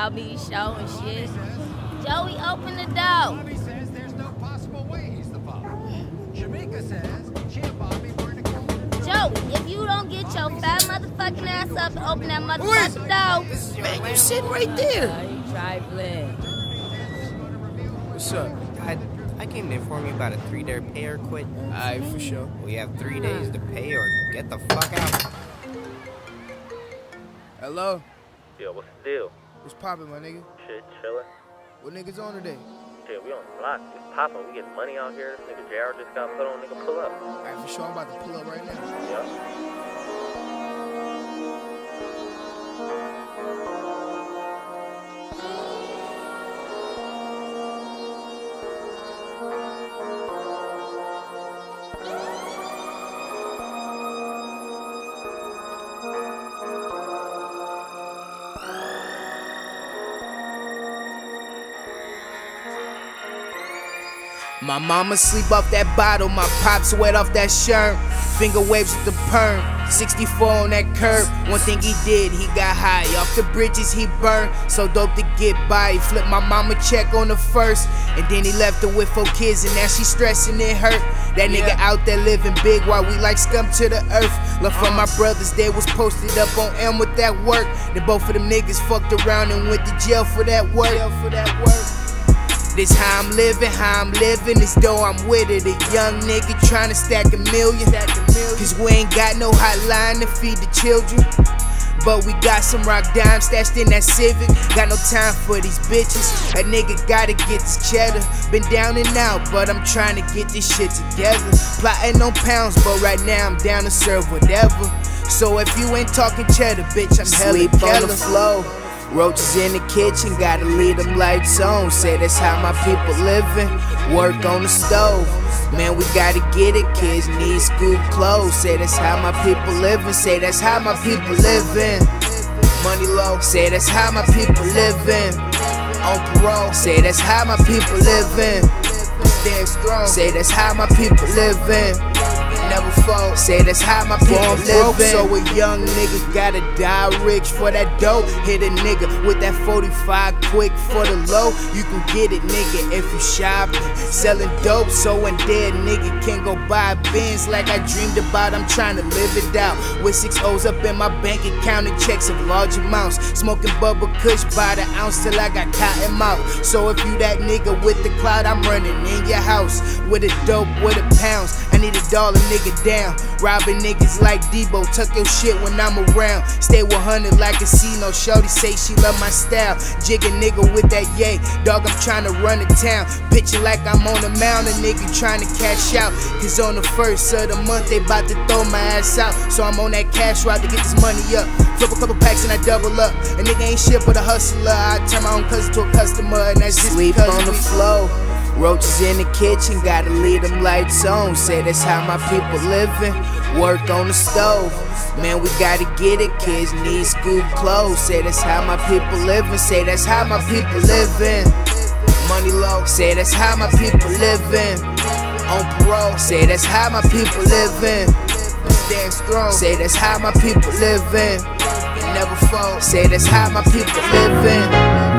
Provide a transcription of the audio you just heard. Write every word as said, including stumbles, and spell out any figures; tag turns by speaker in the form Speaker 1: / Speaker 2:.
Speaker 1: about me showing shit. Joey, open the door.
Speaker 2: Bobby says there's no possible way he's the father. Shamika says she and Bobby were in a court.
Speaker 1: Joey, if you don't get your fat motherfucking ass up and open that motherfucking door.
Speaker 3: Man, you sitting right there.
Speaker 1: Oh, you trifling.
Speaker 3: What's up?
Speaker 4: I, I came to inform you about a three-day pay or quit.
Speaker 3: Alright, for sure.
Speaker 4: We have three days to pay or get the fuck out.
Speaker 3: Hello?
Speaker 5: Yo, what's the deal?
Speaker 3: What's poppin', my nigga?
Speaker 5: Shit, chillin'.
Speaker 3: What niggas on today?
Speaker 5: Shit, we on the block. It's poppin'. We getting money out here. This nigga J R just got put on. Nigga, pull up.
Speaker 3: Alright, for sure. I'm about to pull up right now.
Speaker 5: Yeah.
Speaker 3: My mama sleep off that bottle, my pops wet off that shirt. Finger waves with the perm, sixty-four on that curb. One thing he did, he got high. Off the bridges he burned, so dope to get by. He flipped my mama check on the first, and then he left her with four kids, and now she stressing it hurt. That nigga yeah. out there living big while we like scum to the earth. Love from my brothers, they was posted up on M with that work. Then both of them niggas fucked around and went to jail for that work. Jail for that work. This how I'm living, how I'm living, as though I'm with it. A young nigga trying to stack a million. Cause we ain't got no hotline to feed the children. But we got some rock dimes stashed in that Civic. Got no time for these bitches. A nigga gotta get this cheddar. Been down and out, but I'm trying to get this shit together. Plotting on pounds, but right now I'm down to serve whatever. So if you ain't talking cheddar, bitch, I'm hella
Speaker 4: Sleep
Speaker 3: killer.
Speaker 4: on the floor.
Speaker 3: Roaches in the kitchen, gotta leave them lights on. Say that's how my people living. Work on the stove. Man, we gotta get it, kids need school clothes. Say that's how my people living. Say that's how my people living. Money low. Say that's how my people living. On parole. Say that's how my people living. Stand strong. Say that's how my people living. Never fall. Say that's how my people living. So a young nigga gotta die rich for that dough. Hit a nigga with that forty-five quick for the low. You can get it, nigga, if you shopping. Selling dope, so when dead nigga can go buy Benz like I dreamed about. I'm trying to live it out. With six O's up in my bank account and checks of large amounts. Smoking bubble kush by the ounce till I got cotton mouth. So if you that nigga with the cloud, I'm running in your house with a dope, with a pounds. I need a dollar, nigga down. Robbing niggas like Debo. Tuck your shit when I'm around. Stay one hundred like a casino. Shorty say she love my style. Jig a nigga with that yay. Dog, I'm trying to run the town. Picture like I'm on a mound. A nigga trying to cash out. Cause on the first of the month they bout to throw my ass out. So I'm on that cash route to get this money up. Flip a couple packs and I double up. A nigga ain't shit but a hustler. I turn my own cousin to a customer. And that's just
Speaker 4: Sleep
Speaker 3: because
Speaker 4: on the
Speaker 3: we
Speaker 4: floor.
Speaker 3: Roaches in the kitchen, gotta leave them lights on. Say that's how my people living. Work on the stove. Man, we gotta get it, kids need school clothes. Say that's how my people living. Say that's how my people living. Money low. Say that's how my people living. On parole. Say that's how my people living. Stand strong. Say that's how my people living. Never fall. Say that's how my people living.